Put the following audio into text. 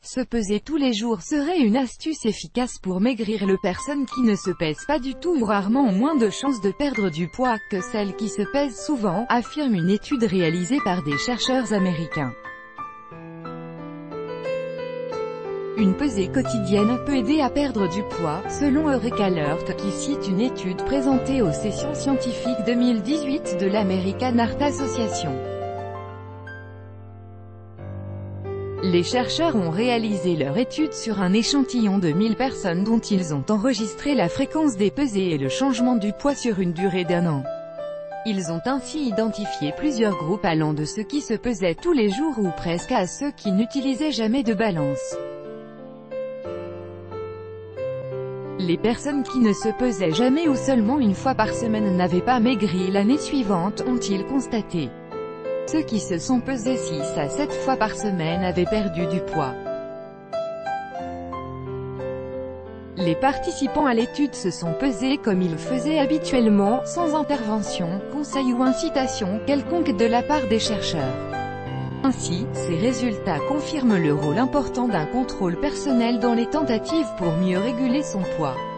Se peser tous les jours serait une astuce efficace pour maigrir. Les personnes qui ne se pèsent pas du tout ou rarement ont moins de chances de perdre du poids que celles qui se pèsent souvent, affirme une étude réalisée par des chercheurs américains. Une pesée quotidienne peut aider à perdre du poids, selon Eureka Alert, qui cite une étude présentée aux sessions scientifiques 2018 de l'American Heart Association. Les chercheurs ont réalisé leur étude sur un échantillon de 1000 personnes dont ils ont enregistré la fréquence des pesées et le changement du poids sur une durée d'1 an. Ils ont ainsi identifié plusieurs groupes allant de ceux qui se pesaient tous les jours ou presque à ceux qui n'utilisaient jamais de balance. Les personnes qui ne se pesaient jamais ou seulement une fois par semaine n'avaient pas maigri l'année suivante, ont-ils constaté. Ceux qui se sont pesés 6 à 7 fois par semaine avaient perdu du poids. Les participants à l'étude se sont pesés comme ils le faisaient habituellement, sans intervention, conseil ou incitation quelconque de la part des chercheurs. Ainsi, ces résultats confirment le rôle important d'un contrôle personnel dans les tentatives pour mieux réguler son poids.